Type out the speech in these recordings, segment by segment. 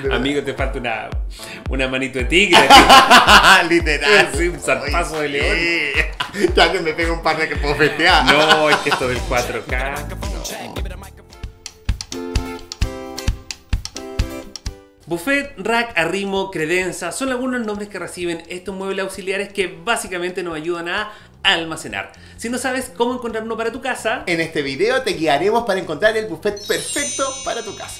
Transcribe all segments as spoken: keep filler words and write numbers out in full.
Amigo, te falta una, una manito de tigre. Literal. Sí, un zarpazo de león. Sí. Ya que me pega un par de que puedo festear. No, es que esto del cuatro K. No. Buffet, rack, arrimo, credenza son algunos nombres que reciben estos muebles auxiliares que básicamente nos ayudan a almacenar. Si no sabes cómo encontrar uno para tu casa, en este video te guiaremos para encontrar el buffet perfecto para tu casa.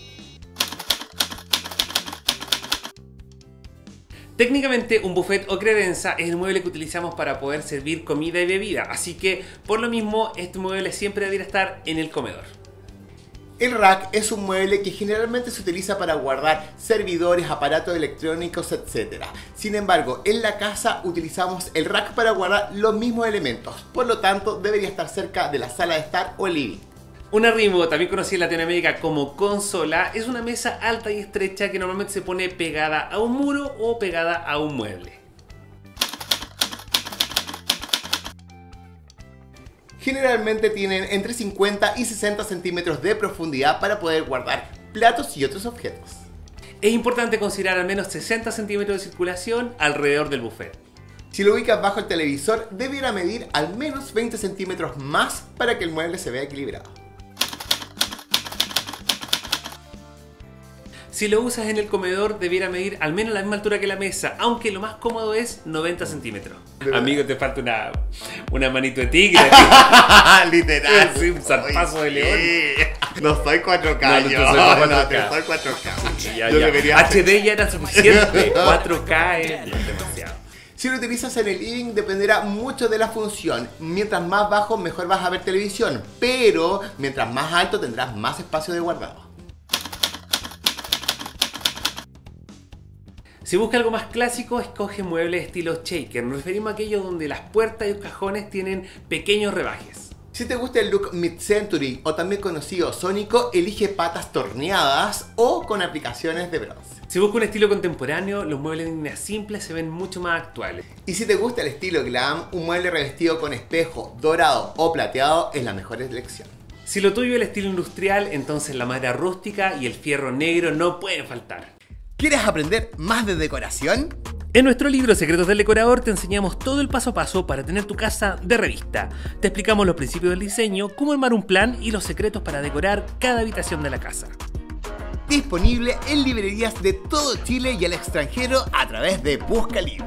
Técnicamente un buffet o credenza es el mueble que utilizamos para poder servir comida y bebida, así que por lo mismo este mueble siempre debería estar en el comedor. El rack es un mueble que generalmente se utiliza para guardar servidores, aparatos electrónicos, etcétera. Sin embargo, en la casa utilizamos el rack para guardar los mismos elementos, por lo tanto debería estar cerca de la sala de estar o el living. Un arrimo, también conocido en Latinoamérica como consola, es una mesa alta y estrecha que normalmente se pone pegada a un muro o pegada a un mueble. Generalmente tienen entre cincuenta y sesenta centímetros de profundidad para poder guardar platos y otros objetos. Es importante considerar al menos sesenta centímetros de circulación alrededor del buffet. Si lo ubicas bajo el televisor, debiera medir al menos veinte centímetros más para que el mueble se vea equilibrado. Si lo usas en el comedor, debiera medir al menos la misma altura que la mesa, aunque lo más cómodo es noventa centímetros. Amigo, te falta una, una manito de tigre. Literal. Sí, un zarpazo de león. Sí. No soy cuatro K, no, yo. No, soy cuatro K. No, soy cuatro K. Ya, yo ya. debería H D ya era suficiente. cuatro K es demasiado. Si lo utilizas en el living dependerá mucho de la función. Mientras más bajo, mejor vas a ver televisión. Pero mientras más alto tendrás más espacio de guardado. Si buscas algo más clásico, escoge muebles estilo shaker. Nos referimos a aquellos donde las puertas y los cajones tienen pequeños rebajes. Si te gusta el look mid-century o también conocido sónico, elige patas torneadas o con aplicaciones de bronce. Si buscas un estilo contemporáneo, los muebles en línea simple se ven mucho más actuales. Y si te gusta el estilo glam, un mueble revestido con espejo dorado o plateado es la mejor elección. Si lo tuyo es el estilo industrial, entonces la madera rústica y el fierro negro no pueden faltar. ¿Quieres aprender más de decoración? En nuestro libro Secretos del Decorador te enseñamos todo el paso a paso para tener tu casa de revista. Te explicamos los principios del diseño, cómo armar un plan y los secretos para decorar cada habitación de la casa. Disponible en librerías de todo Chile y al extranjero a través de Busca Libre.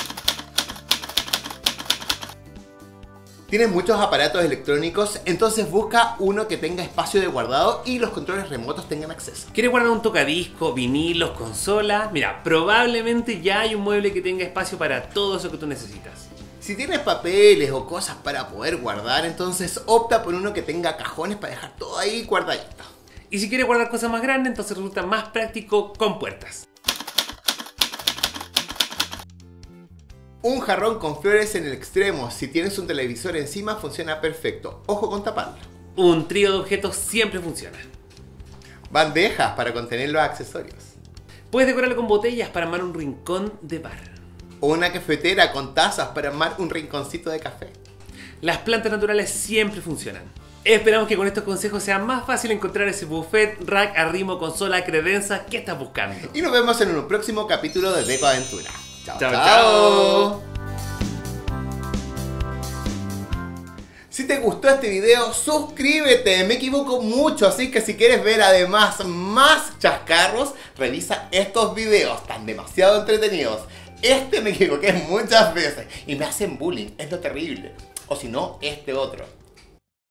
¿Tienes muchos aparatos electrónicos? Entonces busca uno que tenga espacio de guardado y los controles remotos tengan acceso. ¿Quieres guardar un tocadisco, vinilos, consolas? Mira, probablemente ya hay un mueble que tenga espacio para todo eso que tú necesitas. Si tienes papeles o cosas para poder guardar, entonces opta por uno que tenga cajones para dejar todo ahí guardadito. Y si quieres guardar cosas más grandes, entonces resulta más práctico con puertas. Un jarrón con flores en el extremo, si tienes un televisor encima funciona perfecto. Ojo con taparlo. Un trío de objetos siempre funciona. Bandejas para contener los accesorios. Puedes decorarlo con botellas para armar un rincón de bar. O una cafetera con tazas para armar un rinconcito de café. Las plantas naturales siempre funcionan. Esperamos que con estos consejos sea más fácil encontrar ese buffet, rack, arrimo, consola, credenza que estás buscando. Y nos vemos en un próximo capítulo de Deco Aventura. Chao, chao, chao. chao. Si te gustó este video, suscríbete. Me equivoco mucho, así que si quieres ver además más chascarros, revisa estos videos, están demasiado entretenidos. Este me equivoqué muchas veces y me hacen bullying, es lo terrible. O si no, este otro.